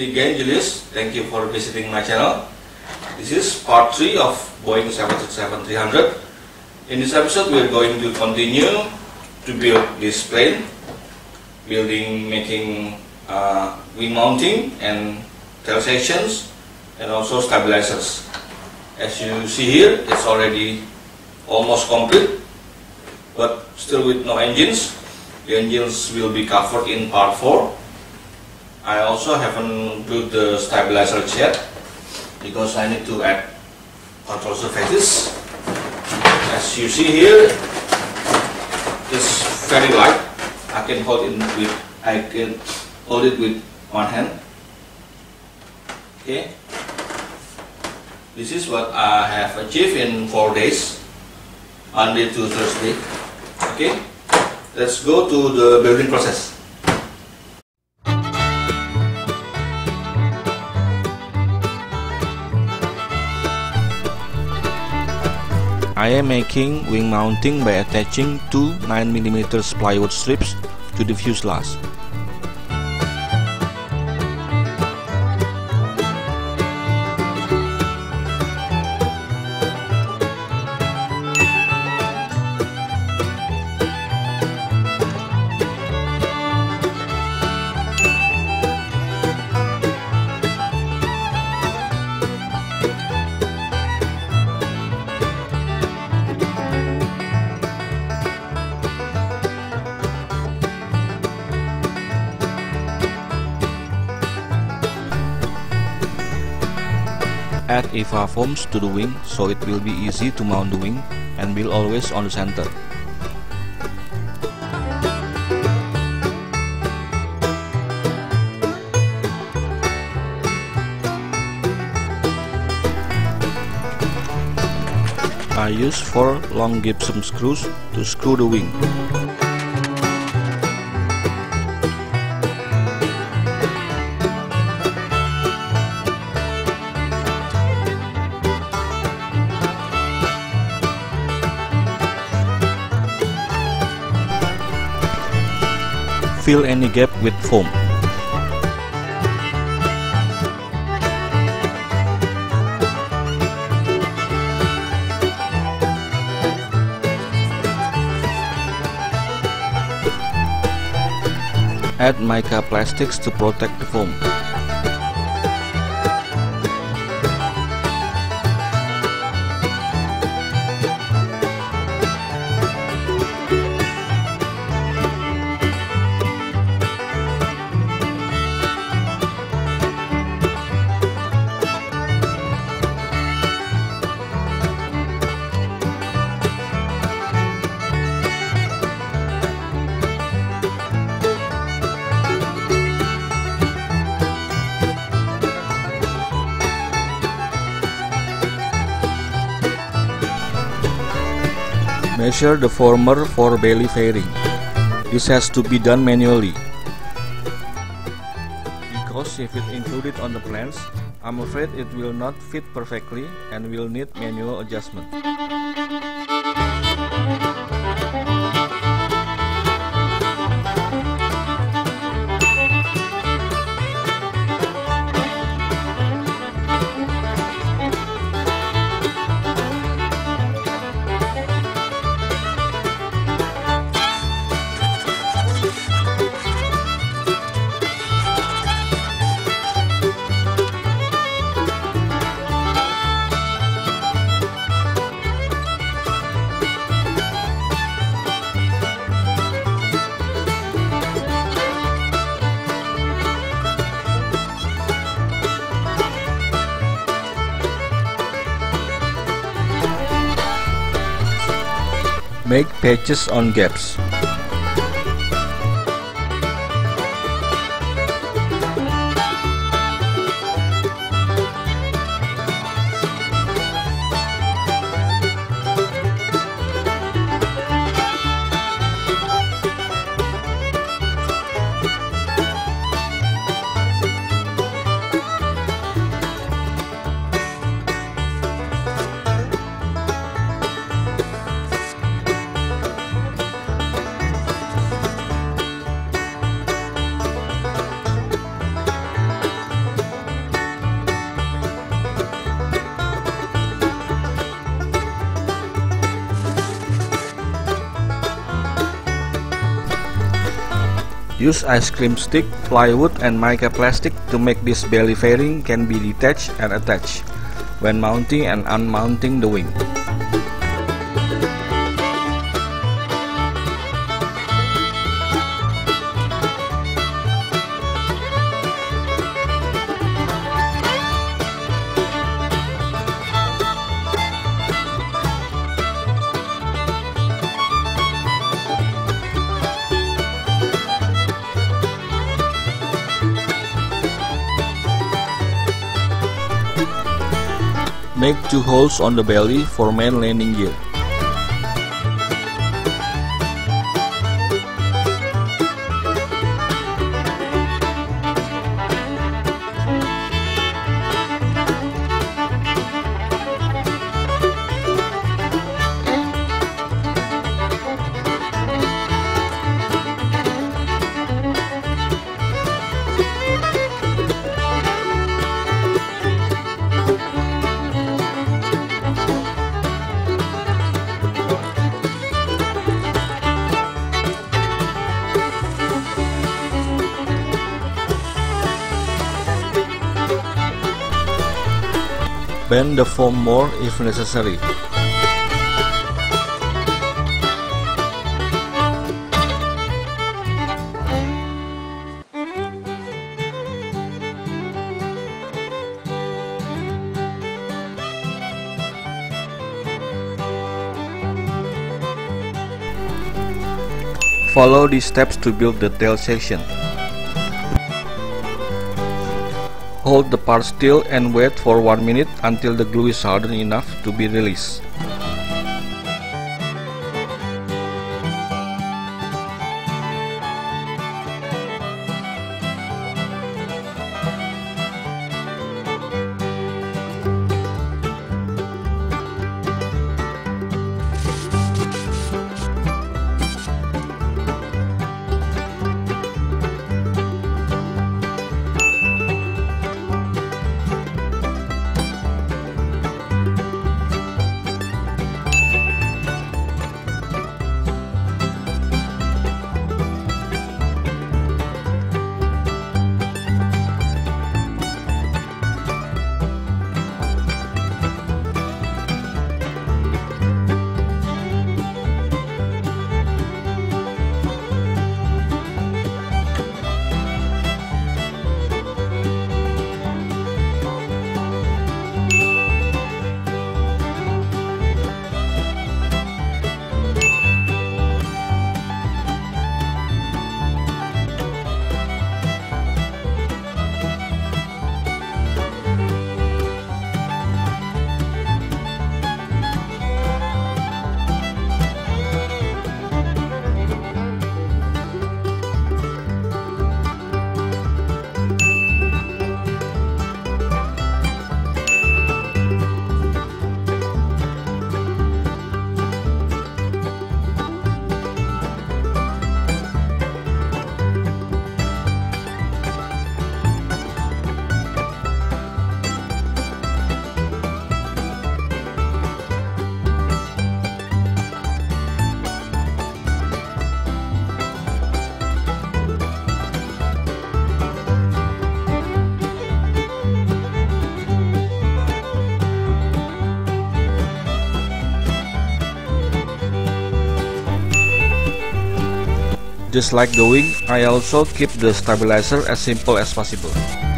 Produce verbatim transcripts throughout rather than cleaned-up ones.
again, Julius. Thank you for visiting my channel. This is part three of Boeing seven sixty-seven three hundred. In this episode, we are going to continue to build this plane, building, making uh, wing mounting and tail sections, and also stabilizers. As you see here, it's already almost complete, but still with no engines. The engines will be covered in part four. I also haven't built the stabilizer yet because I need to add control surfaces. As you see here, it's very light. I can hold it with I can hold it with one hand. Okay. This is what I have achieved in four days, Monday to Thursday. Okay. Let's go to the building process. I am making wing mounting by attaching two nine millimeter plywood strips to the fuselage. Add E V A foams to the wing so it will be easy to mount the wing and will always on the center. I use four long gypsum screws to screw the wing. Fill any gap with foam. Add mica plastics to protect the foam. Measure the former for belly fairing. This has to be done manually, because if it included on the plans, I'm afraid it will not fit perfectly and will need manual adjustment. Make patches on gaps. Use ice cream stick, plywood, and mica plastic to make this belly fairing can be detached and attached when mounting and unmounting the wing. Make two holes on the belly for main landing gear. Bend the foam more if necessary. Follow these steps to build the tail section. Hold the part still and wait for one minute until the glue is hardened enough to be released. Just like the wing, I also keep the stabilizer as simple as possible.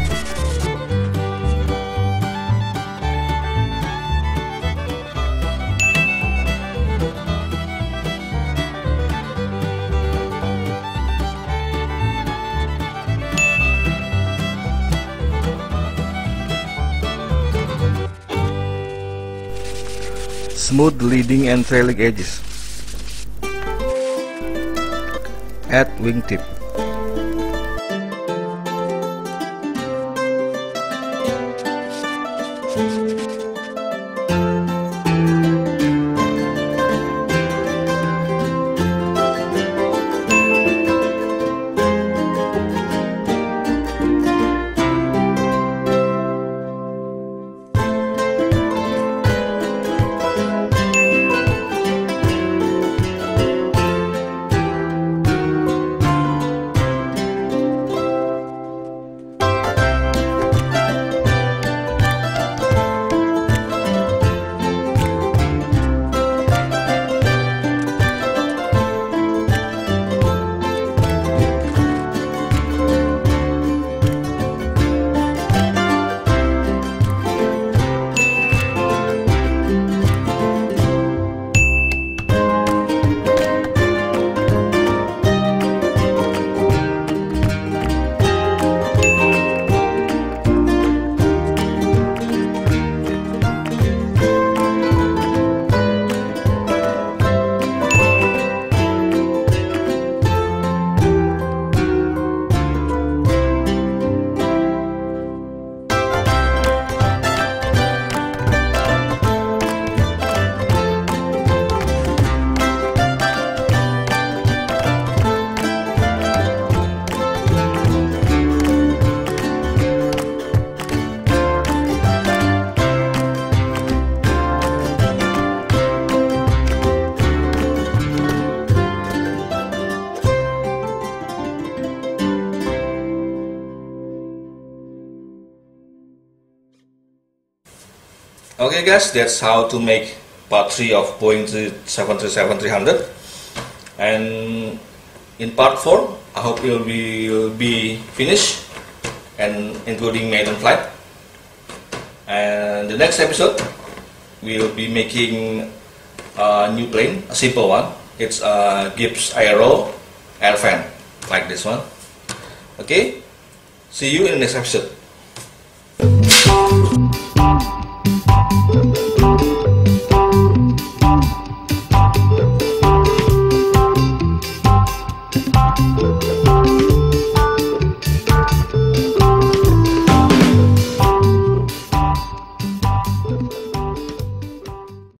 Smooth leading and trailing edges. Add wingtip. Okay guys, that's how to make part three of Boeing seven thirty-seven three hundred. And in part four, I hope it will be, will be finished and including maiden flight. And the next episode, we will be making a new plane, a simple one. It's a Gibbs Aero airfan, like this one. Okay, see you in the next episode.